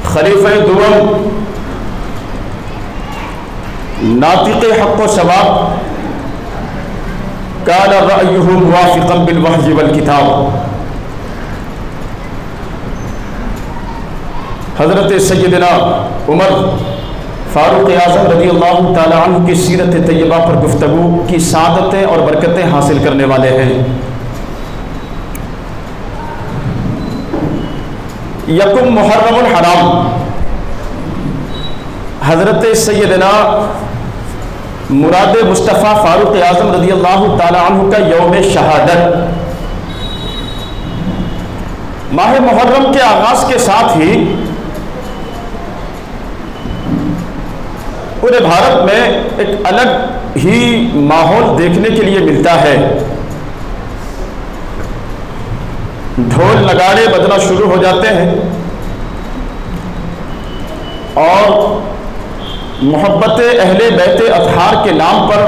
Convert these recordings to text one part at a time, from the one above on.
خلیفہ دوم، ناطق حق و ثواب، کان رأیہ موافقا بالوحی والکتاب، حضرت سیدنا عمر فاروق اعظم رضی اللہ تعالی عنہ کی سیرت طیبہ پر گفتگو کی سعادتیں اور برکتیں حاصل کرنے والے ہیں۔ یکم محرم الحرام، حضرت سیدنا مراد مصطفیٰ فاروق اعظم رضی اللہ تعالی عنہ کا یوم شہادت۔ ماہ محرم کے آغاز کے ساتھ ہی پورے بھارت میں ایک الگ ہی ماحول دیکھنے کے لیے ملتا ہے۔ ڈھول نگاڑے بجنا شروع ہو جاتے ہیں اور محبت اہل بیت اطہار کے نام پر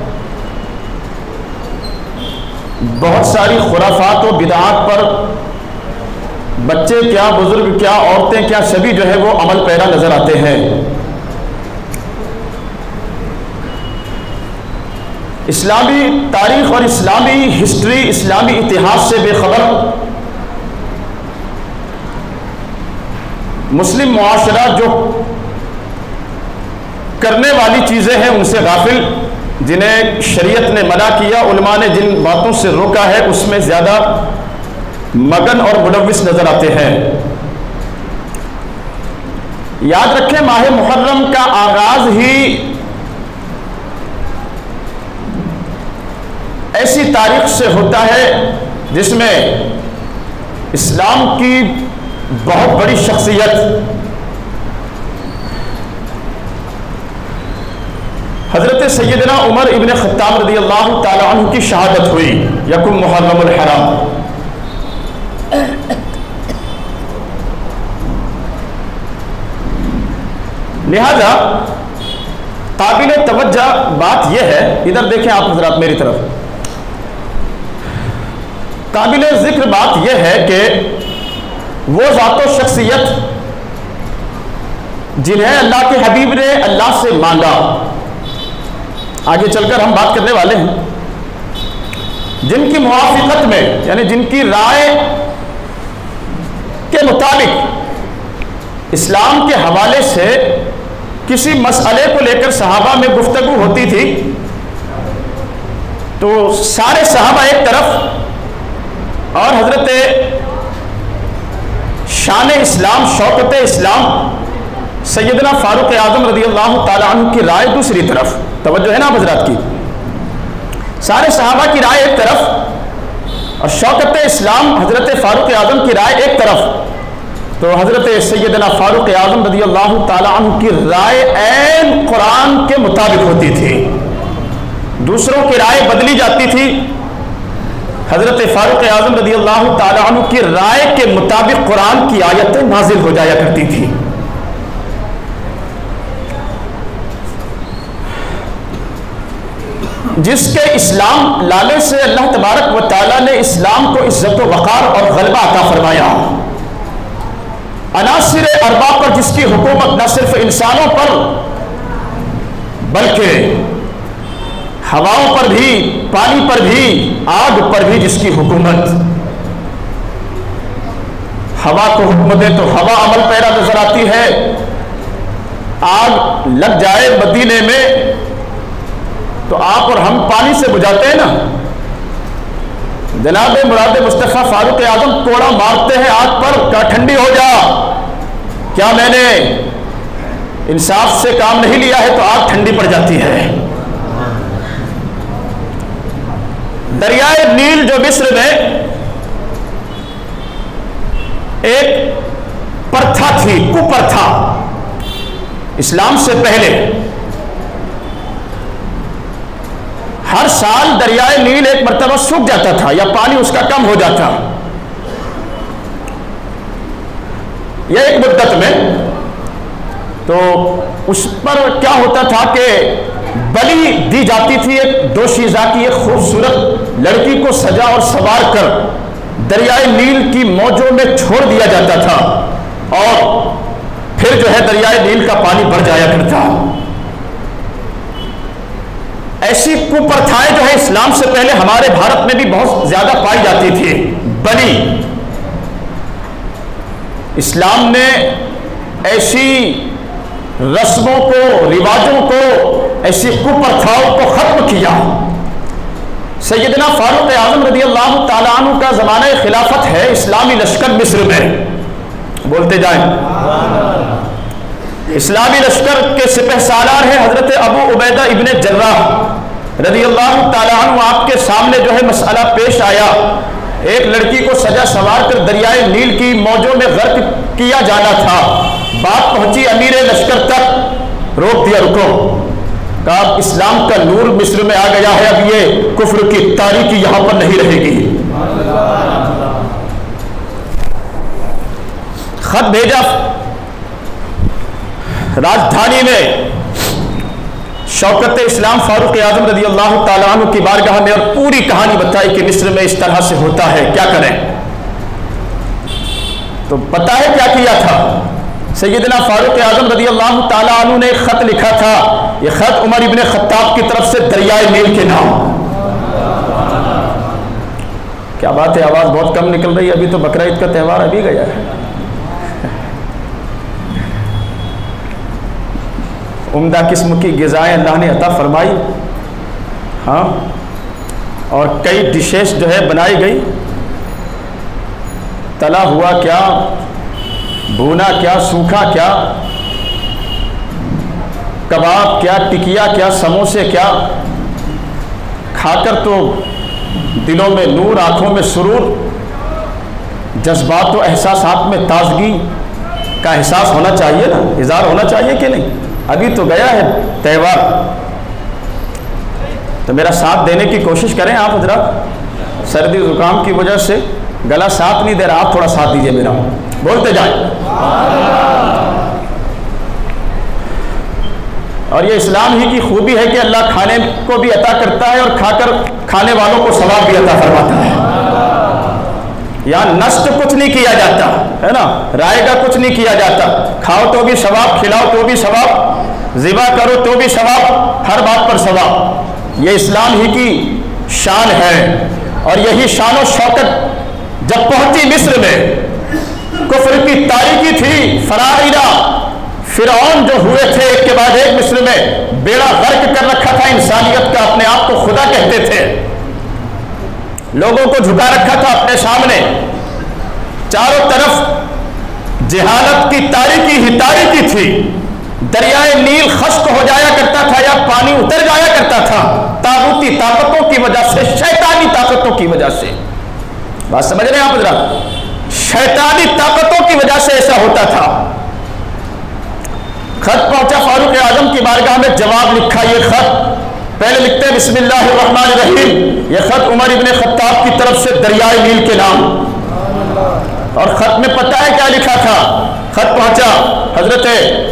بہت ساری خرافات و بدعات پر بچے کیا، بزرگ کیا، عورتیں کیا، سبھی جو ہے وہ عمل پیرا نظر آتے ہیں۔ اسلامی تاریخ اور اسلامی ہسٹری، اسلامی اتہاس سے بے خبر مسلم معاشرہ جو کرنے والی چیزیں ہیں ان سے غافل، جنہیں شریعت نے منع کیا، علماء نے جن باتوں سے روکا ہے اس میں زیادہ مگن اور ملوث نظر آتے ہیں۔ یاد رکھیں ماہ محرم کا آغاز ہی ایسی تاریخ سے ہوتا ہے جس میں اسلام کی بہت بڑی شخصیت حضرت سیدنا عمر ابن خطاب رضی اللہ تعالی عنہ کی شہادت ہوئی یکم محرم الحرام۔ لہذا قابل توجہ بات یہ ہے، ادھر دیکھیں آپ حضرات میری طرف، قابل ذکر بات یہ ہے کہ وہ ذات و شخصیت جنہیں اللہ کے حبیب نے اللہ سے مانگا، آگے چل کر ہم بات کرنے والے ہیں، جن کی موافقت میں یعنی جن کی رائے کے مطابق اسلام کے حوالے سے کسی مسئلے کو لے کر صحابہ میں گفتگو ہوتی تھی تو سارے صحابہ ایک طرف اور حضرت شان اسلام، شوکت اسلام سیدنا فاروق اعظم رضی اللہ تعالی عنہ کی رائے دوسری طرف، توجہ ہے نا حضرات کی، سارے صحابہ کی رائے ایک طرف اور شوکت اسلام حضرت فاروق اعظم کی رائے ایک طرف، تو حضرت سیدنا فاروق اعظم رضی اللہ تعالی عنہ کی رائے عین قرآن کے مطابق ہوتی تھی، دوسروں کی رائے بدلی جاتی تھی، حضرت فاروق اعظم رضی اللہ تعالی عنہ کی رائے کے مطابق قرآن کی آیتیں نازل ہو جایا کرتی تھی۔ جس کے اسلام لانے سے اللہ تبارک و تعالی نے اسلام کو عزت و وقار اور غلبہ عطا فرمایا، عناصر اربع پر جس کی حکومت نہ صرف انسانوں پر بلکہ ہواؤں پر بھی، پانی پر بھی، آگ پر بھی جس کی حکومت، ہوا کو حکم دے تو ہوا عمل پیرا نظر آتی ہے، آگ لگ جائے مدینے میں تو آپ اور ہم پانی سے بجھاتے ہیں نا، جناب مراد مصطفیٰ فاروق اعظم کوڑا مارتے ہیں آگ پر، کیا ٹھنڈی ہو جا، کیا میں نے انصاف سے کام نہیں لیا ہے، تو آگ ٹھنڈی پڑ جاتی ہے۔ دریائے نیل جو مصر میں ایک پرتھا تھی، کپرتھا، اسلام سے پہلے ہر سال دریائے نیل ایک مرتبہ سوکھ جاتا تھا یا پانی اس کا کم ہو جاتا، یہ ایک مدت میں، تو اس پر کیا ہوتا تھا کہ بلی دی جاتی تھی ایک دوشیزہ کی، ایک خوبصورت لڑکی کو سجا اور سنوار کر دریائے نیل کی موجوں میں چھوڑ دیا جاتا تھا، اور پھر جو ہے دریائے نیل کا پانی بڑھ جایا کرتا. ایسی کپرتھائیں جو ہے اسلام سے پہلے ہمارے بھارت میں بھی بہت زیادہ پائی جاتی تھی. بنی اسلام نے ایسی رسموں کو، رواجوں کو، ایسی کپرتھاؤں کو ختم کیا. سیدنا فاروق اعظم رضی اللہ تعالیٰ عنہ کا زمانہ خلافت ہے. اسلامی لشکر مصر میں، بولتے جائیں، اسلامی لشکر کے سپہ سالار ہیں حضرت ابو عبیدہ ابن جراح رضی اللہ تعالیٰ عنہ. آپ کے سامنے جو ہے مسئلہ پیش آیا، ایک لڑکی کو سجا سوار کر دریائے نیل کی موجوں میں غرق کیا جانا تھا. بات پہنچی امیر لشکر تک، روک دیا، رکو. کہا اسلام کا نور مصر میں آ گیا ہے، اب یہ کفر کی تاریکی یہاں پر نہیں رہے گی. خط بھیجا راجدھانی میں شوکت اسلام فاروق اعظم رضی اللہ تعالیٰ عنہ کی بارگاہ میں، اور پوری کہانی بتائی کہ مصر میں اس طرح سے ہوتا ہے، کیا کریں. تو پتہ ہے کیا کیا تھا؟ سیدنا فاروق اعظم رضی اللہ تعالیٰ عنہ نے ایک خط لکھا تھا. یہ خط عمر ابن خطاب کی طرف سے دریائے نیل کے نام. کیا بات ہے، آواز بہت کم نکل رہی ہے. ابھی تو بقرعید کا تہوار ابھی گیا ہے. عمدہ قسم کی غذائیں اللہ نے عطا فرمائی، ہاں، اور کئی ڈشز جو ہے بنائی گئی. تلا ہوا کیا، بھونا کیا، سوکھا کیا، کباب کیا، ٹکیا کیا، سموسے کیا. کھا کر تو دلوں میں نور، آنکھوں میں سرور، جذبات و احساسات میں تازگی کا احساس ہونا چاہیے نا، اظہار ہونا چاہیے کہ نہیں. ابھی تو گیا ہے تہوار، تو میرا ساتھ دینے کی کوشش کریں آپ حضرات. سردی زکام کی وجہ سے گلا ساتھ نہیں دے رہا، آپ تھوڑا ساتھ دیجئے میرا، بولتے جائیں. اور یہ اسلام ہی کی خوبی ہے کہ اللہ کھانے کو بھی عطا کرتا ہے اور کھا کر کھانے والوں کو ثواب بھی عطا فرماتا ہے. یہاں نشٹ کچھ نہیں کیا جاتا ہے نا، رائے گا کچھ نہیں کیا جاتا. کھاؤ تو بھی ثواب، کھلاؤ تو بھی ثواب، ذبح کرو تو بھی ثواب، ہر بات پر ثواب. یہ اسلام ہی کی شان ہے. اور یہی شان و شوکت جب پہنچی مصر میں، کفر کی تاریکی تھی. فراعنہ فرعون جو ہوئے تھے ایک کے بعد ایک مصر میں، بیڑا غرق کر رکھا تھا انسانیت کا. اپنے آپ کو خدا کہتے تھے، لوگوں کو جھکا رکھا تھا اپنے سامنے. چاروں طرف جہالت کی تاریکی ہی تاریکی تھی. دریائے نیل خشک ہو جایا کرتا تھا یا پانی اتر جایا کرتا تھا، طاغوتی طاقتوں کی وجہ سے، شیطانی طاقتوں کی وجہ سے. بات سمجھ رہے ہیں آپ حضرات؟ شیطانی طاقتوں کی وجہ سے ایسا ہوتا تھا. خط پہنچا فاروق اعظم کی بارگاہ میں، جواب لکھا. یہ خط پہلے لکھتے ہیں بسم اللہ الرحمن الرحیم. یہ خط عمر ابن خطاب کی طرف سے دریائے نیل کے نام. اور خط میں پتہ ہے کیا لکھا تھا؟ خط پہنچا حضرت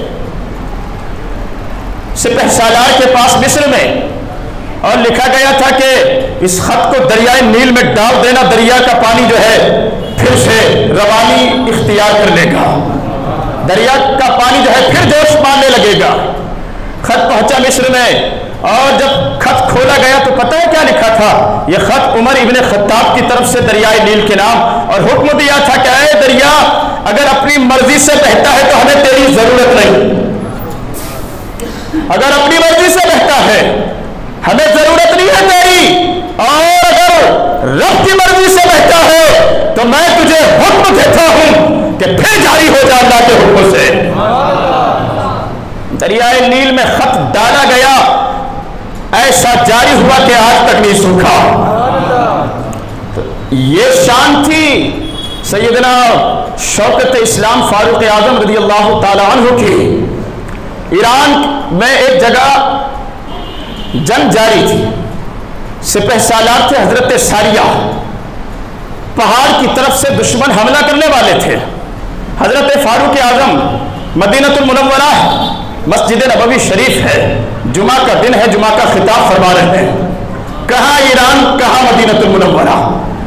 سپہ سالار کے پاس مصر میں، اور لکھا گیا تھا کہ اس خط کو دریائے نیل میں ڈال دینا، دریا کا پانی جو ہے پھر سے روانی اختیار کر لے گا، دریا کا پانی جو ہے پھر جوش مارنے لگے گا. خط پہنچا مصر میں، اور جب خط کھولا گیا تو پتہ ہے کیا لکھا تھا؟ یہ خط عمر ابن خطاب کی طرف سے دریائے نیل کے نام. اور حکم دیا تھا کہ اے دریا، اگر اپنی مرضی سے بہتا ہے تو ہمیں تیری ضرورت نہیں. اگر اپنی مرضی سے بہتا ہے ہمیں ضرورت نہیں ہے تیری، اور اگر رب کی مرضی سے بہتا ہے تو میں تجھے حکم دیتا ہوں کہ پھر جاری ہو جا اللہ کے حکم سے. دریائے نیل میں خط ڈالا گیا، ایسا جاری ہوا کہ آج تک نہیں سوکھا. یہ شان تھی سیدنا شوکت اسلام فاروق اعظم رضی اللہ تعالی عنہ کی. ایران میں ایک جگہ جنگ جاری تھی، سپہ سالار تھے حضرت ساریہ. پہاڑ کی طرف سے دشمن حملہ کرنے والے تھے. حضرت فاروق اعظم مدینہ المنورہ مسجد نبوی شریف ہے، جمعہ کا دن ہے، جمعہ کا خطاب فرما رہے ہیں. کہاں ایران، کہاں مدینہ المنورہ،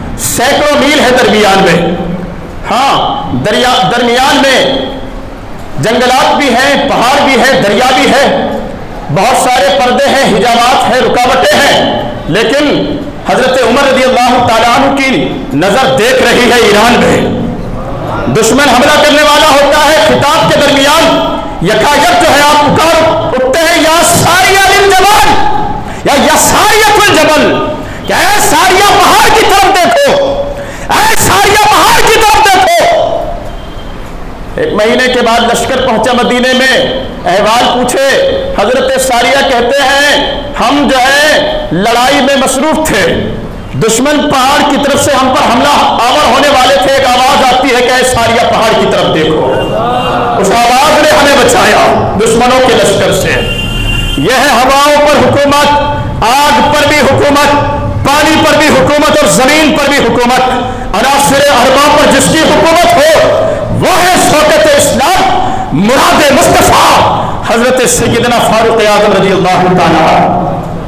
سینکڑوں میل ہے درمیان میں. ہاں درمیان میں جنگلات بھی ہیں، پہاڑ بھی ہے، دریا بھی ہے، بہت سارے پردے ہیں، حجابات ہیں، رکاوٹیں ہیں، لیکن حضرت عمر رضی اللہ تعالیٰ عنہ کی نظر دیکھ رہی ہے ایران میں۔ دشمن حملہ کرنے والا ہوتا ہے، خطاب کے درمیان یکایک جو ہے آپ پکار اٹھتے ہیں، یا ساریہ للجبل، یا ساریہ الجبل، کہ اے ساریہ پہاڑ کی طرف دیکھو، اے ساریہ پہاڑ کی طرف دیکھو۔ ایک مہینے کے بعد لشکر پہنچا مدینے میں، احوال پوچھے، حضرت ساریہ کہتے ہیں ہم جو ہے لڑائی میں مصروف تھے، دشمن پہاڑ کی طرف سے ہم پر حملہ آور ہونے والے تھے، ایک آواز آتی ہے کہ اے ساریہ پہاڑ کی طرف دیکھو، اس آواز نے ہمیں بچایا دشمنوں کے لشکر سے۔ یہ ہے ہواؤں پر حکومت، آگ پر بھی حکومت، پانی پر بھی حکومت اور زمین پر بھی حکومت، عناصر ارباں پر جس کی حکومت ہو وہ ہے شوکت اسلام، مراد مصطفیٰ حضرت سیدنا فاروق اعظم رضی اللہ تعالیٰ۔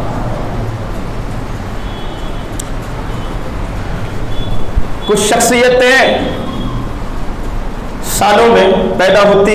کچھ شخصیتیں سالوں میں پیدا ہوتی،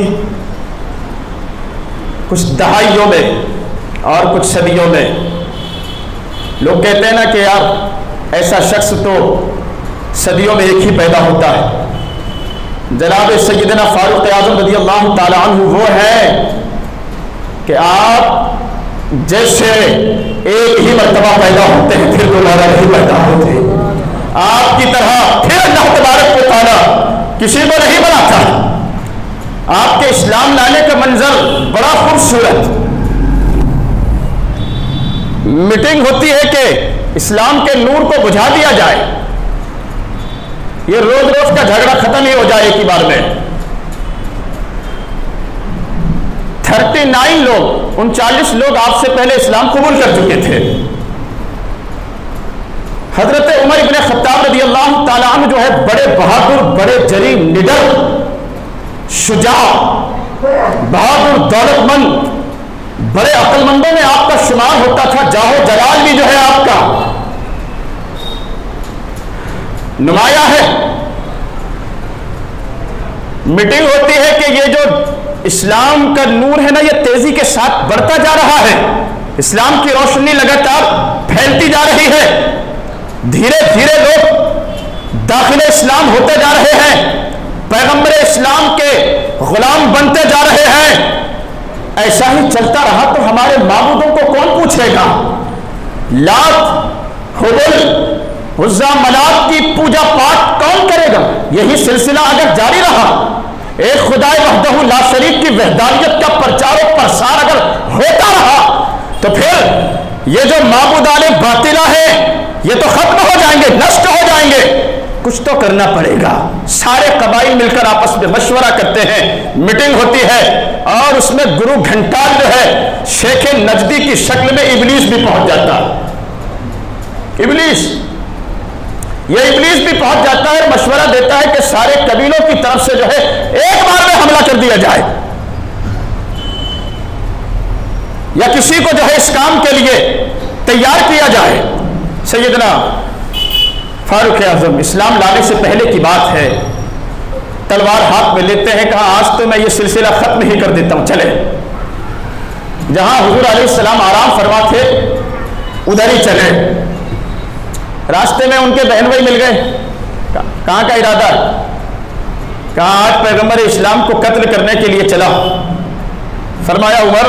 کچھ دہائیوں میں اور کچھ صدیوں میں۔ لوگ کہتے ہیں نا کہ یار ایسا شخص تو صدیوں میں ایک ہی پیدا ہوتا ہے۔ جناب سیدنا فاروق اعظم رضی اللہ تعالیٰ عنہ وہ ہے کہ آپ جیسے ایک ہی مرتبہ پیدا ہوتے ہیں پھر دوبارہ نہیں پیدا ہوتے، آپ کی طرح پھر اللہ تبارک و تعالیٰ کسی کو نہیں بناتا۔ آپ کے اسلام لانے کا منظر بڑا خوبصورت، میٹنگ ہوتی ہے کہ اسلام کے نور کو بجھا دیا جائے، یہ روز روز کا جھگڑا ختم ہی ہو جائے ایک ہی بار میں۔ 39 لوگ 39 لوگ آپ سے پہلے اسلام قبول کر چکے تھے۔ حضرت عمر ابن خطاب رضی اللہ تعالیٰ عنہ جو ہے بڑے بہادر، بڑے جری، نڈر، شجاع، بہادر، دولت مند، بڑے عقل مندوں میں آپ کا شمار ہوتا تھا، جاہو جلال بھی جو ہے آپ کا نمایاں ہے۔ میٹنگ ہوتی ہے کہ یہ جو اسلام کا نور ہے نا یہ تیزی کے ساتھ بڑھتا جا رہا ہے، اسلام کی روشنی لگاتار پھیلتی جا رہی ہے، دھیرے دھیرے لوگ داخل اسلام ہوتے جا رہے ہیں، پیغمبر اسلام کے غلام بنتے جا رہے ہیں۔ ایسا ہی چلتا رہا تو ہمارے معبودوں کو کون پوچھے گا؟ لات، حبل، عزا، منات کی پوجا پاٹ کون کرے گا؟ یہی سلسلہ اگر جاری رہا، ایک خدائے وحدہ لا شریک کی وحدانیت کا پرچار و پرسار اگر ہوتا رہا تو پھر یہ جو معبودان باطلہ ہیں یہ تو ختم ہو جائیں گے، نشٹ ہو جائیں گے۔ کچھ تو کرنا پڑے گا۔ سارے قبائل مل کر آپس میں مشورہ کرتے ہیں، میٹنگ ہوتی ہے اور اس میں گرو گھنٹال جو ہے شیخ نجدی کی شکل میں ابلیس بھی پہنچ جاتا ہے۔ ابلیس بھی پہنچ جاتا ہے، مشورہ دیتا ہے کہ سارے قبیلوں کی طرف سے جو ہے ایک بار میں حملہ کر دیا جائے، یا کسی کو جو ہے اس کام کے لیے تیار کیا جائے۔ سیدنا فاروق اعظم اسلام لانے سے پہلے کی بات ہے، تلوار ہاتھ میں لیتے ہیں، کہا آج تو میں یہ سلسلہ ختم ہی کر دیتا ہوں، چلے جہاں حضور علیہ السلام آرام فرما تھے ادھر ہی چلے۔ راستے میں ان کے بہن بھائی مل گئے، کہاں کا ارادہ ہے؟ کہا آج پیغمبر اسلام کو قتل کرنے کے لیے چلا۔ فرمایا عمر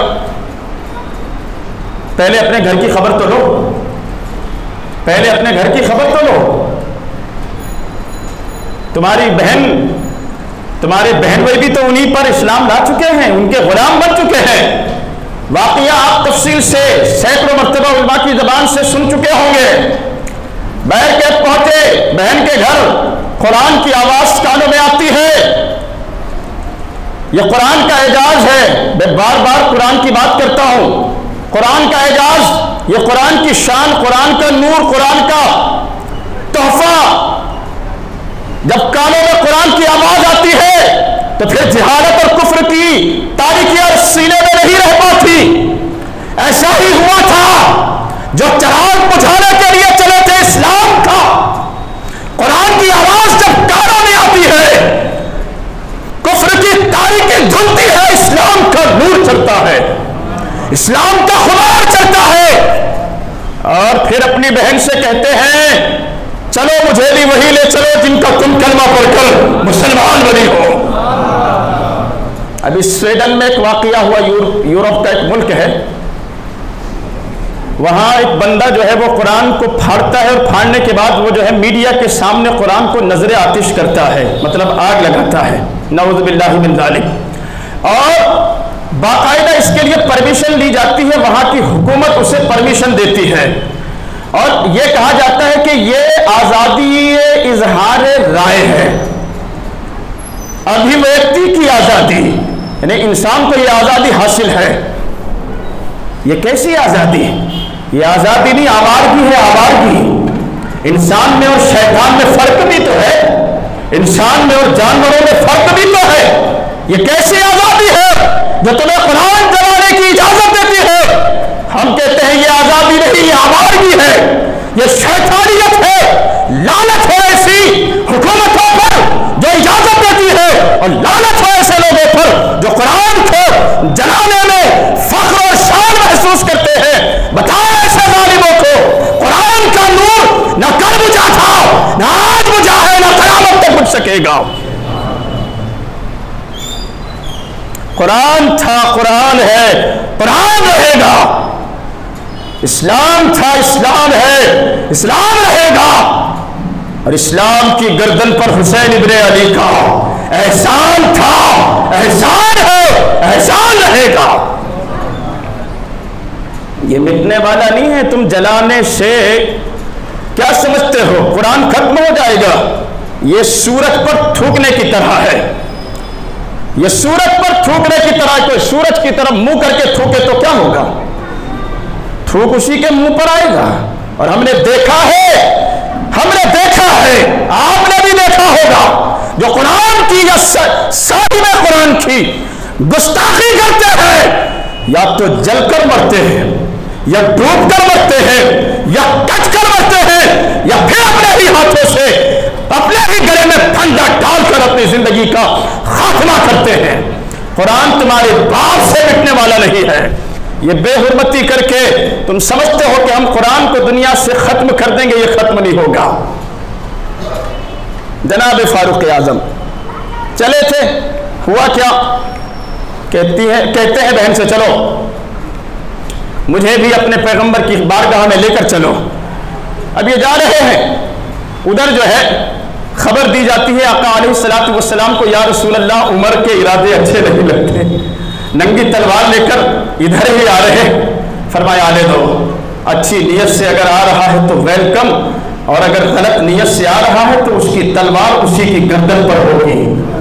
پہلے اپنے گھر کی خبر تو لو، پہلے اپنے گھر کی خبر تو لو، تمہارے بہن بھائی بھی تو انہی پر اسلام لا چکے ہیں، ان کے غلام بن چکے ہیں۔ واقعہ آپ تفصیل سے سینکڑوں مرتبہ علماء کی زبان سے سن چکے ہوں گے۔ بیٹھ کے پہنچے بہن کے گھر، قرآن کی آواز کانوں میں آتی ہے۔ یہ قرآن کا اعجاز ہے، میں بار بار قرآن کی بات کرتا ہوں، قرآن کا اعجاز، یہ قرآن کی شان، قرآن کا نور، قرآن کا تحفہ۔ جب کانوں میں قرآن کی آواز آتی ہے تو پھر جہالت اور کفر کی تاریکیاں سینے میں نہیں رہ پاتی۔ ایسا ہی ہوا تھا جو چراغ بجھانے کے لیے چلے تھے اسلام کا، قرآن کی آواز جب کانوں میں آتی ہے، کفر کی تاریکی دھلتی ہے، اسلام کا خمار چلتا ہے، اور پھر اپنی بہن سے کہتے ہیں چلو مجھے بھی وہی لے چلو جن کا تم کلمہ پڑھ کر مسلمان بنی ہو۔ ابھی سویڈن میں ایک واقعہ ہوا، یورپ کا ایک ملک ہے، وہاں ایک بندہ جو ہے وہ قرآن کو پھاڑتا ہے، اور پھاڑنے کے بعد وہ جو ہے میڈیا کے سامنے قرآن کو نظر آتش کرتا ہے، مطلب آگ لگاتا ہے، نعوذ باللہ من ذالک، اور باقاعدہ اس کے لیے پرمیشن لی جاتی ہے، وہاں کی حکومت اسے پرمیشن دیتی ہے، اور یہ کہا جاتا ہے کہ یہ آزادی اظہار رائے ہے، ابھیویکتی کی آزادی، یعنی انسان کو یہ آزادی حاصل ہے۔ یہ کیسی آزادی؟ یہ آزادی نہیں، آوارگی ہے، آوارگی۔ انسان میں اور شیطان میں فرق بھی تو ہے، انسان میں اور جانوروں میں فرق بھی تو ہے۔ یہ کیسی آزادی ہے جو تمہیں قرآن چلانے کی اجازت دیتی ہے؟ ہم کہتے ہیں یہ آزادی نہیں، یہ آوارگی ہے، یہ شیطانیت ہے، لعنت ہے ایسی حکومتوں پر جو اجازت دیتی ہے، اور لعنت ہے ایسے لوگوں پر جو قرآن کو جلانے میں فخر اور شان محسوس کرتے ہیں۔ بتاؤ ایسے ظالموں کو قرآن کا نور نہ کل بجھا تھا، نہ آج بجھا ہے، نہ قیامت تک بجھ سکے گا۔ قرآن تھا، قرآن ہے، قرآن رہے گا۔ اسلام تھا، اسلام ہے، اسلام رہے گا۔ اور اسلام کی گردن پر حسین ابن علی کا احسان تھا، احسان ہے، احسان رہے گا۔ یہ مٹنے والا نہیں ہے۔ تم جلانے سے کیا سمجھتے ہو قرآن ختم ہو جائے گا؟ یہ سورج پر تھوکنے کی طرح ہے، یہ سورج پر تھوکنے کی طرح۔ کوئی سورج کی طرف منہ کر کے تھوکے تو کیا ہوگا؟ تھوک اسی کے منہ پر آئے گا۔ اور ہم نے دیکھا ہے، ہم نے دیکھا ہے، آپ نے بھی دیکھا ہوگا، جو قرآن کی یا صاحب قرآن کی گستاخی کرتے ہیں، یا تو جل کر مرتے ہیں، یا ڈوب کر مرتے ہیں، یا کٹ کر مرتے ہیں، یا پھر اپنے ہی ہاتھوں سے اپنے ہی گلے میں پھندا ڈال کر اپنی زندگی کا خاتمہ کرتے ہیں۔ قرآن تمہارے باپ سے مٹنے والا نہیں ہے۔ یہ بے حرمتی کر کے تم سمجھتے ہو کہ ہم قرآن کو دنیا سے ختم کر دیں گے، یہ ختم نہیں ہوگا۔ جناب فاروق اعظم چلے تھے، ہوا کیا؟ کہتے ہیں بہن سے چلو مجھے بھی اپنے پیغمبر کی بارگاہ میں لے کر چلو۔ اب یہ جا رہے ہیں، ادھر جو ہے خبر دی جاتی ہے آقا علیہ الصلوۃ والسلام کو، یا رسول اللہ عمر کے ارادے اچھے نہیں لگتے، ننگی تلوار لے کر ادھر ہی آ رہے۔ فرمایا آنے دو، اچھی نیت سے اگر آ رہا ہے تو ویلکم، اور اگر غلط نیت سے آ رہا ہے تو اس کی تلوار اسی کی گردن پر ہوگی۔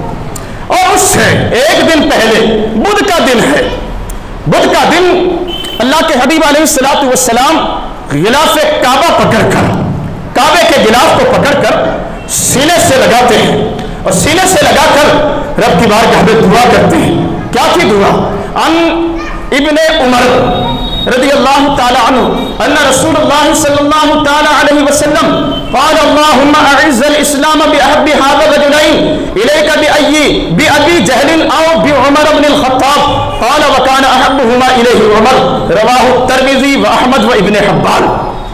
اور اس سے ایک دن پہلے بدھ کا دن ہے، بدھ کا دن اللہ کے حبیب علیہ الصلوۃ والسلام غلاف کعبہ پکڑ کر، کعبے کے غلاف کو پکڑ کر سینے سے لگاتے ہیں، اور سینے سے لگا کر رب کی بارگاہ میں دعا کرتے ہیں۔ کیا کی دعا؟ ان ابن عمر رضی اللہ تعالی عنہ ان رسول اللہ صلی اللہ تعالی علیہ وسلم قال اللهم اعز الاسلام باحب هذا الرجلين اليك بابي جهل او بعمر بن الخطاب قال وكان احبهما اليه عمر، رواه الترمذی واحمد وابن حبان۔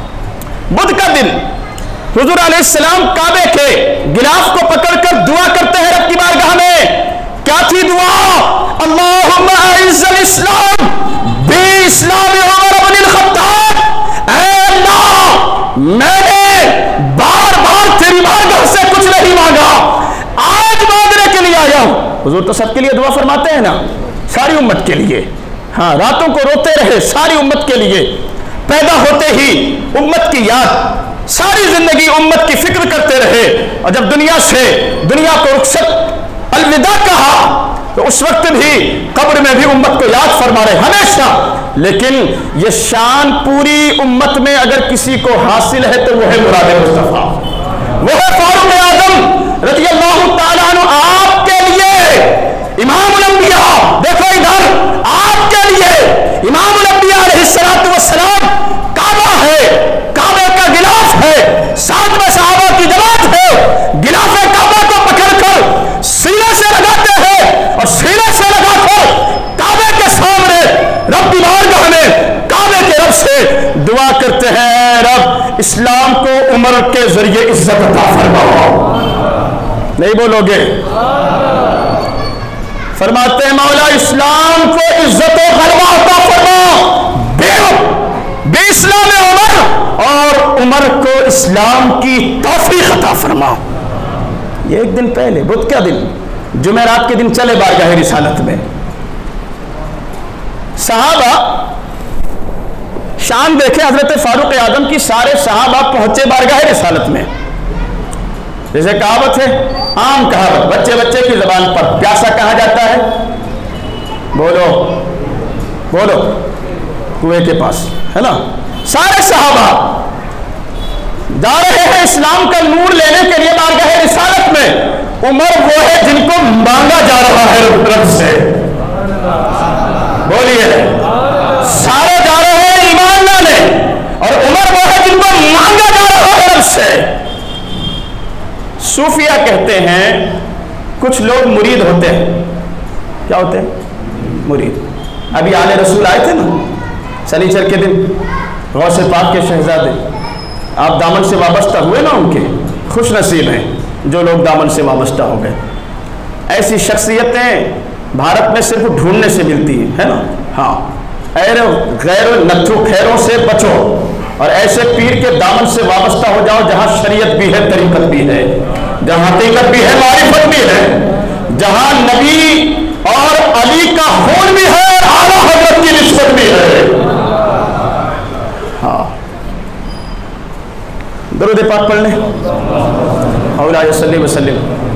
بدھ کا دن حضور علیہ السلام کعبے کے غلاف کو پکڑ کر دعا کرتے ہیں رب کی بارگاہ میں۔ کیا تھی دعا؟ اللہم اعز الاسلام باسلام عمر بن الخطاب۔ اے اللہ، میں نے بار بار تیری بارگاہ سے کچھ نہیں مانگا، آج مانگنے کے لیے آیا ہوں۔ حضور تو سب کے لیے دعا فرماتے ہیں نا، ساری امت کے لیے۔ ہاں، راتوں کو روتے رہے ساری امت کے لیے، پیدا ہوتے ہی امت کی یاد، ساری زندگی امت کی فکر کرتے رہے، اور جب دنیا کو رخصت الوداع کہا تو اس وقت بھی قبر میں بھی امت کو یاد فرما رہے ہمیشہ۔ لیکن یہ شان پوری امت میں اگر کسی کو حاصل ہے تو وہ ہے مراد مصطفیٰ، وہ ہے فاروق اعظم رضی اللہ تعالیٰ عنہ۔ آپ کے لیے امام الانبیاء، دیکھو ادھر، آپ کے لیے امام الانبیاء علیہ الصلوۃ والسلام کعبہ ہے، کعبے کا غلاف ہے، ساتھ میں صحابہ کی جماعت ہے، غلاف کعبہ کو پکڑ کر سینے سے لگاتے ہیں، اور سینے سے لگا کر کعبے کے سامنے رب کی بارگاہ میں عمر کے ذریعے عزت عطا فرما. نہیں بولو گے؟ فرماتے ہیں مولا اسلام کو عزت و غلبہ عطا فرما بے اسلام عمر، اور عمر کو اسلام کی توفیق عطا فرما. یہ ایک دن پہلے، بدھ کا دن، جمعرات کے دن چلے بارگاہ رسالت میں. صحابہ شان دیکھیں حضرت فاروق اعظم کی، سارے صحابہ پہنچے بارگاہ رسالت میں. جیسے کہاوت ہے، عام کہاوت، بچے بچے کی زبان پر، پیاسا کہا جاتا ہے؟ بولو بولو، کنویں کے پاس، ہے نا. سارے صحابہ جا رہے ہیں اسلام کا نور لینے کے لیے بارگاہ رسالت میں. عمر وہ ہے جن کو مانگا جا رہا ہے رب سے. بولیے، سارے جا رہے ہیں ایمان لانے، اور عمر وہ ہے جن کو مانگا جا رہا ہے رب سے. صوفیہ کہتے ہیں کچھ لوگ مرید ہوتے ہیں. کیا ہوتے ہیں؟ مرید. ابھی آل رسول آئے تھے نا سنیچر کے دن، غوث پاک کے شہزادے، آپ دامن سے وابستہ ہوئے نا ان کے، خوش نصیب ہیں جو لوگ دامن سے وابستہ ہو گئے. ایسی شخصیتیں بھارت میں صرف ڈھونڈنے سے ملتی ہیں، ہے نا. ہاں، غیر نتھو خیروں سے بچو، اور ایسے پیر کے دامن سے وابستہ ہو جاؤ جہاں شریعت بھی ہے، طریقت بھی ہے، جہاں حقیقت بھی ہے، معرفت بھی ہے، جہاں نبی اور علی کا خون بھی ہے اور اعلیٰ حضرت کی نسبت بھی ہے. ہاں، درود پاک پڑھ لیں. مولا صلی وسلم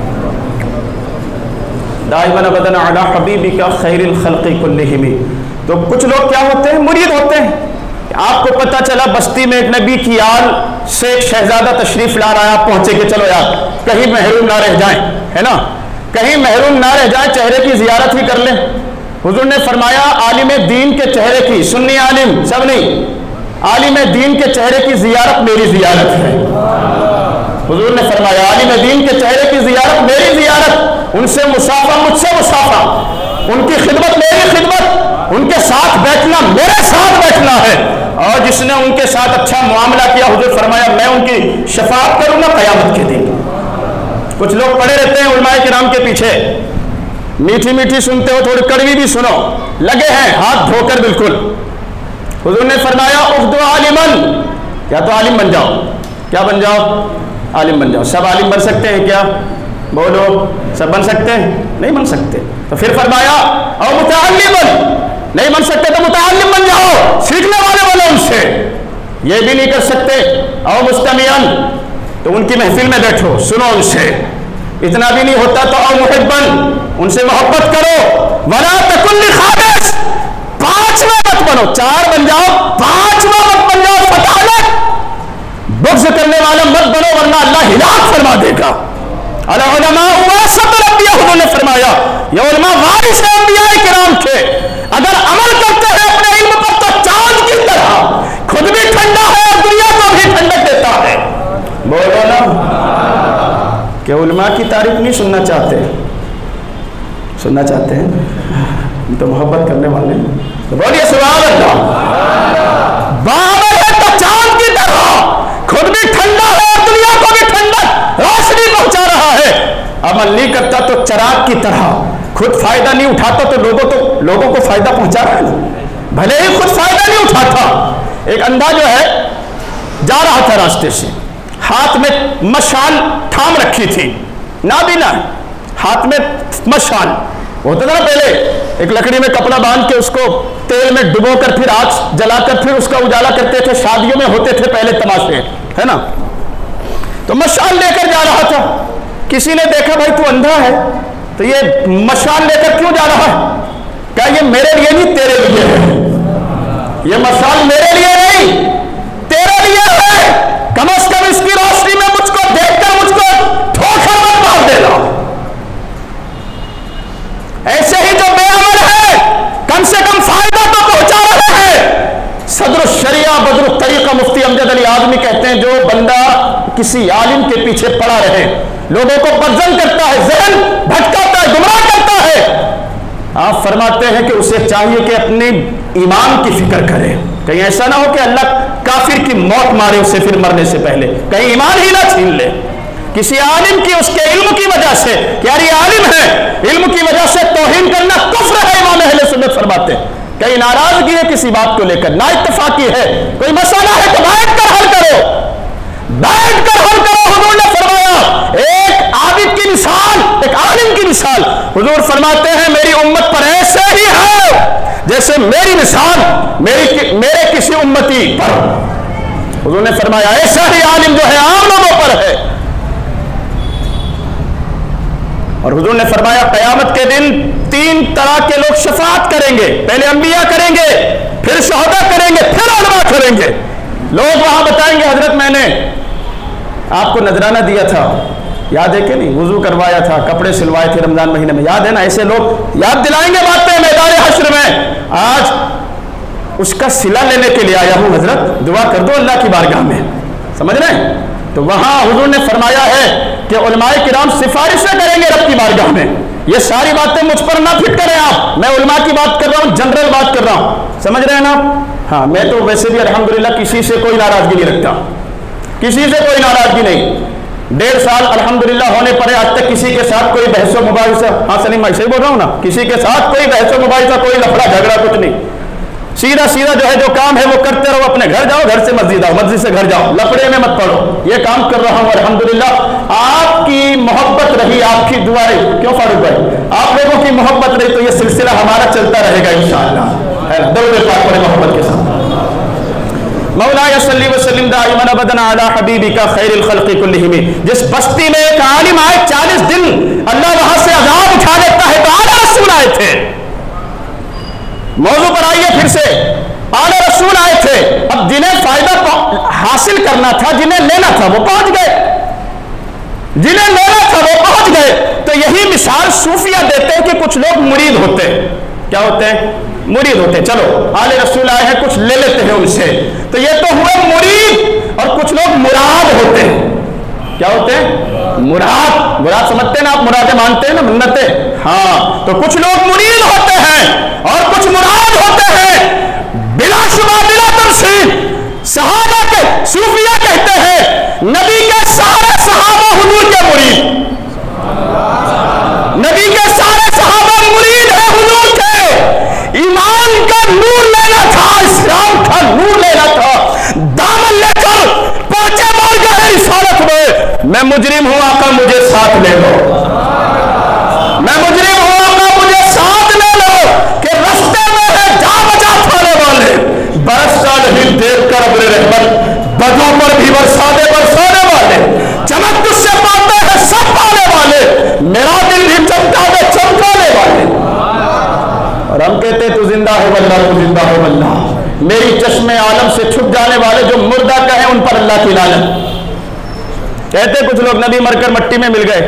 دائما ابدا علی حبیبک خیر الخلق کلہم. تو کچھ لوگ کیا ہوتے ہیں؟ مرید ہوتے ہیں. آپ کو پتہ چلا بستی میں ایک نبی کی آل سے ایک شہزادہ تشریف لا رہا ہے، آپ پہنچے کہ چلو یار کہیں محروم نہ رہ جائیں، ہے نا، کہیں محروم نہ رہ جائیں، چہرے کی زیارت ہی کر لیں. حضور نے فرمایا عالم دین کے چہرے کی، سنی عالم سب نہیں، عالم دین کے چہرے کی زیارت میری زیارت ہے. حضور نے فرمایا عالم دین کے چہرے کی زیارت میری زیارت، ان سے مصافحہ مجھ سے مصافحہ، ان کی خدمت میری خدمت، ان کے ساتھ بیٹھنا میرے ساتھ بیٹھنا ہے. اور جس نے ان کے ساتھ اچھا معاملہ کیا، حضور فرمایا میں ان کی شفاعت کروں گا قیامت کے دن. کچھ لوگ پڑے رہتے ہیں علماء کرام کے پیچھے، میٹھی میٹھی سنتے ہو، تھوڑی کڑوی بھی سنو، لگے ہیں ہاتھ دھو کر بالکل. حضور نے فرمایا اخدو عالمن، یا تو عالم بن جاؤ. کیا بن جاؤ؟ عالم بن جاؤ. سب عالم بن سکتے ہیں کیا؟ بولو، سب بن سکتے ہیں؟ نہیں بن سکتے. تو پھر فرمایا او متعلم، نہیں بن سکتے تو متعلم بن جاؤ، سیکھنے والے بنو ان سے. یہ بھی نہیں کر سکتے او مستمعن، تو ان کی محفل میں بیٹھو، سنو ان سے. اتنا بھی نہیں ہوتا تو او محبن، ان سے محبت کرو. ولا تکن لخامس، پانچواں مت بنو. چار بن جاؤ، پانچواں مت بن جاؤ. فتالت، بغض کرنے والا مت بنو ورنہ اللہ ہلاک فرما دے گا. العلماء ورثۃ الانبیاء، انہوں نے فرمایا یہ علماء وارث ہیں انبیاء کرام کے. اگر عمل کرتے ہیں اپنے علم پر تو چاند کی طرح، خود بھی ٹھنڈا ہے اور دنیا کو بھی ٹھنڈک دیتا ہے. بولو نا کہ علماء کی تعریف نہیں سننا چاہتے؟ سننا چاہتے ہیں تو محبت کرنے والے ہیں. تو بولیے سبحان اللہ. بعمل ہے تو چاند کی طرح، خود بھی ٹھنڈا ہے اور دنیا کو بھی ٹھنڈک روشنی پہنچا رہا ہے. عمل نہیں کرتا تو چراغ کی طرح، خود فائدہ نہیں اٹھاتا تو لوگوں کو فائدہ پہنچا رہا ہے، بھلے ہی خود فائدہ نہیں اٹھاتا. ایک اندھا جو ہے جا رہا تھا راستے سے، ہاتھ میں مشال تھام رکھی تھی، نابینا ہاتھ میں مشال ہوتا تھا نا پہلے، ایک لکڑی میں کپڑا باندھ کے اس کو تیل میں ڈبو کر پھر آگ جلا کر پھر اس کا اجالا کرتے تھے. شادیوں میں ہوتے تھے پہلے تماشے، ہے نا. تو مشال لے کر جا رہا تھا. کسی نے دیکھا بھائی تو اندھا ہے تو یہ مشال لے کر کیوں جا رہا ہے؟ کہا یہ میرے لیے نہیں تیرے لیے ہے. یہ مشال میرے لیے نہیں تیرے لیے ہے. کم از کم اس کی روشنی میں مجھ کو دیکھ کر مجھ کو دھوکہ مت مار دینا. ایسے ہی جو بے عمل ہے کم سے کم فائدہ تو پہنچا رہا ہے. صدر الشریعہ بدر الطریقہ مفتی امجد علی اعظمی کہتے ہیں جو بندہ کسی عالم کے پیچھے پڑا رہے، لوگوں کو بدظن کرتا ہے، ذہن بھٹکاتا ہے، گمراہ کرتا ہے، آپ فرماتے ہیں کہ اسے چاہیے کہ اپنے ایمان کی فکر کرے. کہیں ایسا نہ ہو کہ اللہ کافر کی موت مارے اسے پھر مرنے سے پہلے، کہیں ایمان ہی نہ چھین لے۔ کسی عالم کی اس کے علم کی وجہ سے کہ یار یہ عالم ہے، علم کی وجہ سے توہین کرنا کفر ہے، امام اہل سنت فرماتے ہیں۔ کہیں ناراضگی ہے کسی بات کو لے کر، نا اتفاقی ہے، کوئی مسئلہ ہے تو بیٹھ کر حل کرو، بیٹھ کر حل کرو۔ حضور نے فرمایا ایک عابد کی مثال، ایک عالم کی مثال، حضور فرماتے ہیں میری امت پر ایسے ہی ہے جیسے میری مثال میرے کسی امتی پر۔ حضور نے فرمایا ایسا ہی عالم جو ہے عام لوگوں پر ہے۔ اور حضور نے فرمایا قیامت کے دن 3 طرح کے لوگ شفاعت کریں گے، پہلے انبیاء کریں گے، پھر شہداء کریں گے، پھر علماء کریں گے۔ لوگ وہاں بتائیں گے حضرت میں نے آپ کو نذرانہ دیا تھا، یاد ہے کہ نہیں، وضو کروایا تھا، کپڑے سلوائے تھے رمضان مہینے میں، یاد ہے نا؟ ایسے لوگ یاد دلائیں گے باتیں میدان حشر میں۔ آج اس کا صلہ لینے کے لیے آیا ہوں حضرت، دعا کر دو اللہ کی بارگاہ میں، سمجھ رہے ہیں؟ تو وہاں حضور نے فرمایا ہے کہ علماء کرام سفارشیں کریں گے رب کی بارگاہ میں۔ یہ ساری باتیں مجھ پر نہ فٹ کریں آپ، میں علماء کی بات کر رہا ہوں، جنرل بات کر رہا ہوں، سمجھ رہے ہیں نا؟ ہاں میں تو ویسے بھی الحمدللہ کسی سے کوئی ناراضگی نہیں رکھتا، کسی سے کوئی ناراضگی نہیں۔ 1.5 سال الحمدللہ ہونے پر آج تک کسی کے ساتھ کوئی بحث و مباحثہ، ہاں سلیم بھائی صحیح بول رہا ہوں نا، کسی کے ساتھ کوئی بحث و مباحثہ، کوئی لفڑا جھگڑا کچھ نہیں، سیدھا سیدھا جو ہے جو کام ہے وہ کرتے رہو، اپنے گھر جاؤ، گھر سے مسجد آؤ، مسجد سے گھر جاؤ، لفڑے میں مت پڑو، یہ کام کر رہا ہوں الحمدللہ۔ آپ کی محبت رہی، آپ کی دعائیں، کیوں فاروق بھائی، آپ لوگوں کی محبت رہی تو یہ سلسلہ ہمارا چلتا رہے گا انشاءاللہ، درود پاک پڑھیں محبت کے ساتھ۔ مولاي صلی وسلم دائما ابدا علی حبیبک خیر الخلق کلہم۔ جس بستی میں ایک عالم آئے 40 دن اللہ وہاں سے عذاب اٹھا لیتا ہے تو اعلیٰ رسول آئے تھے، موضوع پر آئیے پھر سے، اعلیٰ رسول آئے تھے، اب جنہیں فائدہ حاصل کرنا تھا، جنہیں لینا تھا وہ پہنچ گئے، جنہیں لینا تھا وہ پہنچ گئے۔ تو یہی مثال صوفیہ دیتے ہیں کہ کچھ لوگ مرید ہوتے ہیں، کیا ہوتے ہیں؟ مرید ہوتے ہیں، چلو اعلیٰ رسول آئے ہیں کچھ لے لیتے ہیں ان سے، تو یہ تو ہوئے مرید، اور کچھ لوگ مراد ہوتے ہیں، کیا ہوتے ہیں؟ مراد سمجھتے ہیں نا آپ، مرادیں مانتے ہیں نا، منتیں، ہاں، تو کچھ لوگ مرید ہوتے ہیں اور کچھ مراد ہوتے ہیں، بلا شبہ بلا تفصیل۔ صحابہ کے صوفیہ کہتے ہیں نبی کے سارے صحابہ حضور کے مرید، نبی کے سارے صحابہ مرید ہیں حضور کے، ایمان کا نور لینا تھا، اسلام کا نور لینا تھا، دامن لے کر پہنچے مار گئے رسالت میں مجرم ہوں آقا مجھے ساتھ لے لو، میں مجرم ہوں آقا مجھے ساتھ لے لو، کہ رستے میں ہے جا بجا تھانے والے، برستا نہیں دیکھ کر ابر رحمت، بدوں پر بھی برسانے والے، چمک تجھ سے پاتے ہیں سب پانے والے، میرا دل بھی چمکا دے چمکانے والے۔ اور ہم کہتے تو زندہ ہو واللہ، تو زندہ ہو واللہ، میری چشم عالم سے چھپ جانے والے جو مردہ کہیں ان پر اللہ کی لعنت۔ کہتے کچھ لوگ نبی مر کر مٹی میں مل گئے،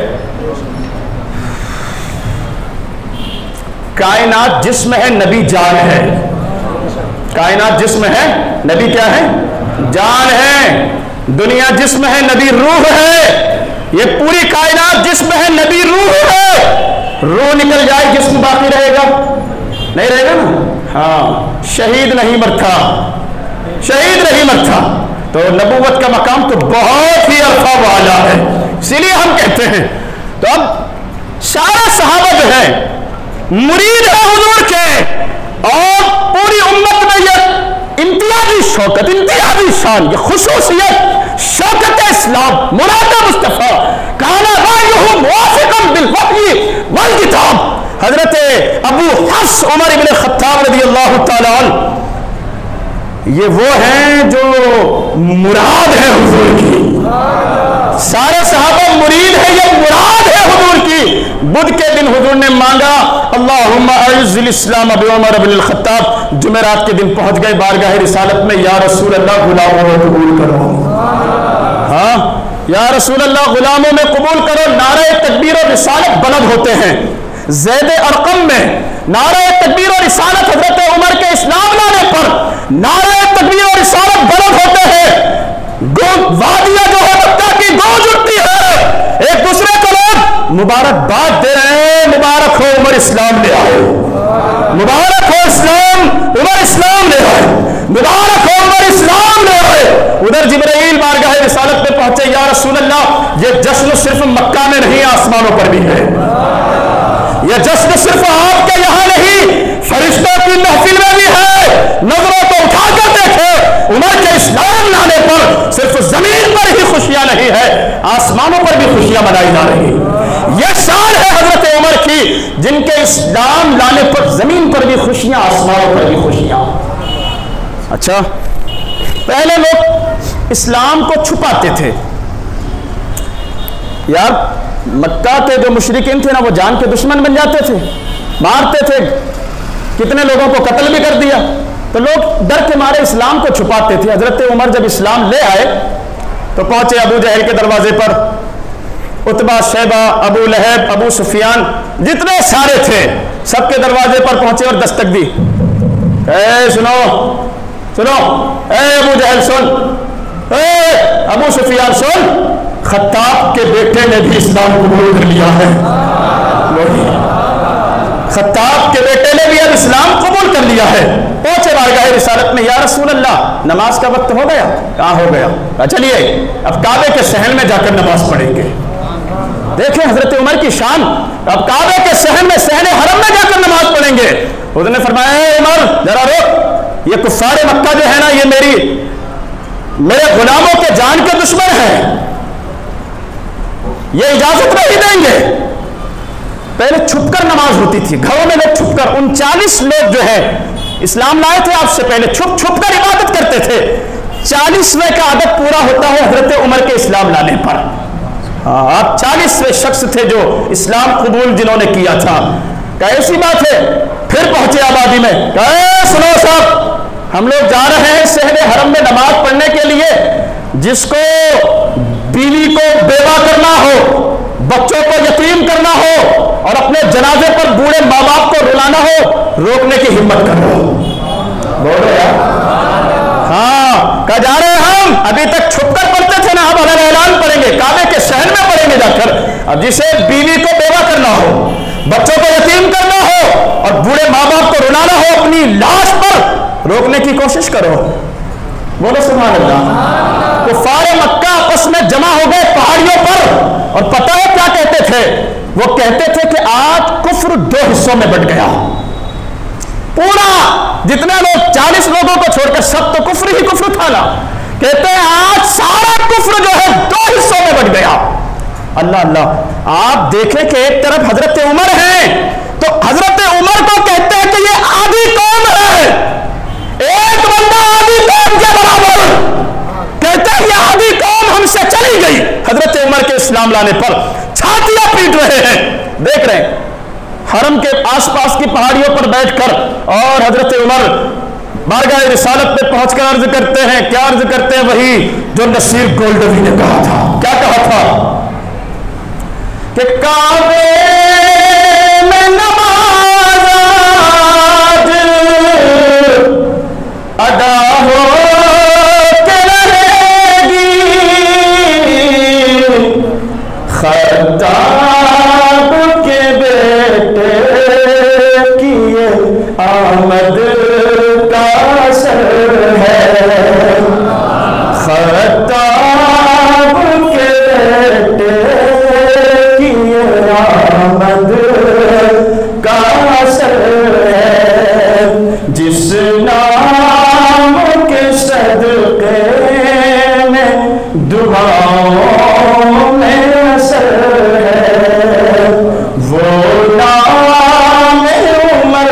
کائنات جسم ہے نبی جان ہے، کائنات جسم ہے نبی کیا ہے؟ جان ہے، دنیا جسم ہے نبی روح ہے، یہ پوری کائنات جسم ہے نبی روح ہے، روح نکل جائے جسم باقی رہے گا؟ نہیں رہے گا نا؟ ہاں، شہید نہیں مرتا، شہید نہیں مرتا، تو نبوت کا مقام تو بہت ہی عرفہ والا ہے، اسی لیے ہم کہتے ہیں۔ تو اب سارا صحابہ جو ہے مرید ہے حضور کے، اور پوری امت میں یہ امتیازی شوکت، امتیازی شان، یہ خصوصیت، شوکت اسلام، مراد مصطفیٰ، کانا رائیہ موافقا بالوحی والکتاب۔ حضرت ابو حفص عمر بن خطاب رضی اللہ تعالیٰ عنہ، یہ وہ ہیں جو مراد ہے حضور کی، سارے صحابہ مرید ہے، یہ مراد ہے حضور کی۔ بدھ کے دن حضور نے مانگا اللہم اعز الاسلام بعمر بن الخطاب، جمعرات کے دن پہنچ گئے بارگاہ رسالت میں، یا رسول اللہ غلاموں میں قبول کرو، ہاں یا رسول اللہ غلاموں میں قبول کرو۔ نعرہ تکبیر و رسالت بلند ہوتے ہیں، زید ارقم میں نعرہ تکبیر و رسالت حضرت عمر کے اسلام لانے پر نعرہ تکبیر و رسالت بلند ہوتے ہیں، وادیاں جو ہے مکہ کی گونج اٹھتی ہے، ایک دوسرے کو لوگ مبارکباد دے رہے ہیں، مبارک ہو عمر اسلام لے آئے، مبارک ہو اسلام عمر اسلام لے آئے، مبارک ہو عمر اسلام لے آئے۔ یہ جشن صرف مکہ میں نہیں آسمانوں پر بھی ہے. یہ جشن صرف آپ کے یہاں نہیں فرشتوں کی محفل میں بھی ہے. نظروں کو اٹھا کر دیکھے عمر کے اسلام لانے پر صرف زمین پر ہی خوشیاں نہیں ہے, آسمانوں پر بھی خوشیاں منائی جا رہی. یہ شان ہے حضرت عمر کی جن کے اسلام لانے پر زمین پر بھی خوشیاں, آسمانوں پر بھی خوشیاں. اچھا, پہلے لوگ اسلام کو چھپاتے تھے یار. مکہ کے جو مشرکین تھے نا وہ جان کے دشمن بن جاتے تھے, مارتے تھے, کتنے لوگوں کو قتل بھی کر دیا. تو لوگ ڈر کے مارے اسلام کو چھپاتے تھے. حضرت عمر جب اسلام لے آئے تو پہنچے ابو جہل کے دروازے پر. عتبہ, شیبہ, ابو لہب, ابو سفیان, جتنے سارے تھے سب کے دروازے پر پہنچے اور دستک دی. اے سنو سنو, اے ابو جہل سن, اے ابو سفیان سن, خطاب کے بیٹے نے بھی اسلام قبول کر لیا ہے. خطاب کے بیٹے نے بھی اب اسلام قبول کر لیا ہے. پہنچے بارگاہ رسالت میں, یا رسول اللہ نماز کا وقت ہو گیا. کہاں ہو گیا؟ چلیے اب کعبے کے صحن میں جا کر نماز پڑھیں گے. دیکھیں حضرت عمر کی شان, اب کعبے کے صحن میں, صحن حرم میں جا کر نماز پڑھیں گے. اس نے فرمایا اے عمر ذرا رک, یہ کفار مکہ جو ہے نا یہ میرے غلاموں کے جان کے دشمن ہیں, یہ اجازت نہیں دیں گے. پہلے چھپ کر نماز ہوتی تھی گھروں میں, لوگ چھپ کر, 39 لوگ جو ہے اسلام لائے تھے آپ سے پہلے, چھپ چھپ کر عبادت کرتے تھے. 40ویں کا عدد پورا ہوتا ہے حضرت عمر کے اسلام لانے پر. آپ 40ویں شخص تھے جو اسلام قبول جنہوں نے کیا تھا. کہا ایسی بات ہے. پھر پہنچے آبادی میں, کہا سنو صاحب, ہم لوگ جا رہے ہیں شہر حرم میں نماز پڑھنے کے لیے. جس کو بیوی کو بیوہ کرنا ہو, بچوں کو یتیم کرنا ہو اور اپنے جنازے پر بوڑھے ماں باپ کو رلانا ہو, روکنے کی ہمت کرو. بولو یار. ہاں, کہا جا رہے ہیں ہم, ابھی تک چھپ کر پڑھتے تھے نا, اب ہمیں اعلان پڑھیں گے, کعبے کے شہر میں پڑھیں گے جا کر. اب جسے بیوی کو بیوہ کرنا ہو, بچوں کو یتیم کرنا ہو اور بوڑھے ماں باپ کو رلانا ہو, اپنی لاش پر روکنے کی کوشش کرو. بولو سبحان اللہ. کفار مکہ آپس میں جمع ہو گئے پہاڑیوں پر, اور پتہ ہے کیا کہتے تھے؟ وہ کہتے تھے کہ آج کفر 2 حصوں میں بٹ گیا. پورا جتنے لوگ 40 لوگوں کو چھوڑ کر سب تو کفر ہی کفر تھا نا. کہتے ہیں آج سارا کفر جو ہے 2 حصوں میں بٹ گیا. اللہ اللہ. آپ دیکھیں کہ ایک طرف حضرت عمر ہیں تو حضرت عمر کو کہتے ہیں کہ یہ آدھی قوم ہے, ایک بندہ آدھی قوم کے برابر. کہتے ہیں یہ آدھی قوم ہم سے چلی گئی. حضرت عمر کے اسلام لانے پر چھاتیاں پیٹ رہے ہیں. دیکھ رہے ہیں حرم کے آس پاس کی پہاڑیوں پر بیٹھ کر, اور حضرت عمر بارگاہ رسالت پہ پہنچ کر عرض کرتے ہیں. کیا عرض کرتے ہیں؟ وہی جو نصیر گولڈوی نے کہا تھا. کیا کہا تھا؟ کہ کعبے میں نماز آج ادا ہو کے رہے گی, خطاب کے بیٹے کی آمد کا اثر ہے. خطاب کے بیٹے آمد کا اثر ہے. جس نام کے صدقے میں دعاؤں میں اثر ہے, وہ نام عمر,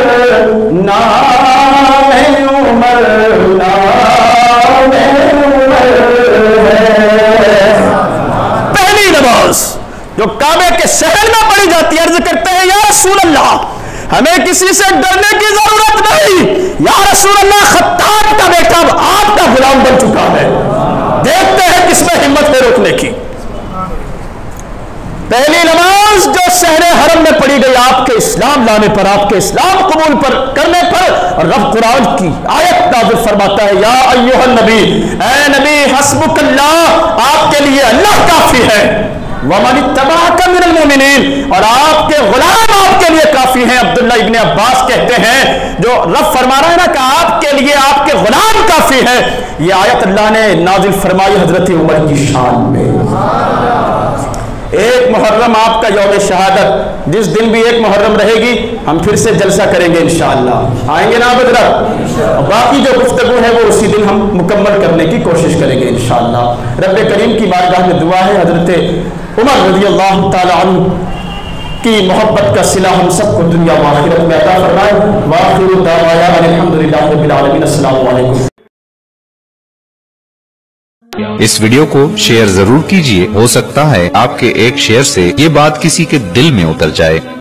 نام عمر, نام عمر ہے. پہلی نماز جو کعبے کے شہر میں پڑھی جاتی ہے, عرض کرتے ہیں یا رسول اللہ ہمیں کسی سے ڈرنے کی ضرورت نہیں. یا رسول اللہ خطاب کا بیٹا اب آپ کا غلام بن چکا ہے, دیکھتے ہیں کس میں ہمت ہے روکنے کی. پہلی نماز جو شہر حرم میں پڑھی گئی آپ کے اسلام لانے پر, آپ کے اسلام قبول پر کرنے پر, اور رب قرآن کی آیت نازل فرماتا ہے یا ایھا النبی, اے نبی حسبک اللہ, آپ کے لیے اللہ کافی ہے. وَمَنِ اتَّبَعَكَ مِنَ الْمُؤْمِنِينَ, اور آپ کے غلام آپ کے لیے کافی ہیں. عبداللہ ابن عباس کہتے ہیں جو رب فرما رہا ہے نا کہ آپ کے لیے آپ کے غلام کافی ہے, یہ آیت اللہ نے نازل فرمائی حضرت عمر کی شان میں. एक मुहर्रम आपका यौम शहादत, जिस दिन भी एक मुहर्रम रहेगी हम फिर से जलसा करेंगे इंशाअल्लाह। आएंगे ना हज़रत? बाकी जो गुफ्तगू है वो उसी दिन हम मुकम्मल करने की कोशिश करेंगे इंशाअल्लाह। रब्बे करीम की बारगाह में दुआ है हज़रत उमर रज़ियल्लाहु ताला अन्हु की मोहब्बत का सिला हम सबको दुनिया व आखिरत में अता फरमाए। व आखिरु दावाना अल्हम्दुलिल्लाहि रब्बिल आलमीन। अस्सलामु अलैकुम। इस वीडियो को शेयर जरूर कीजिए, हो सकता है आपके एक शेयर से ये बात किसी के दिल में उतर जाए।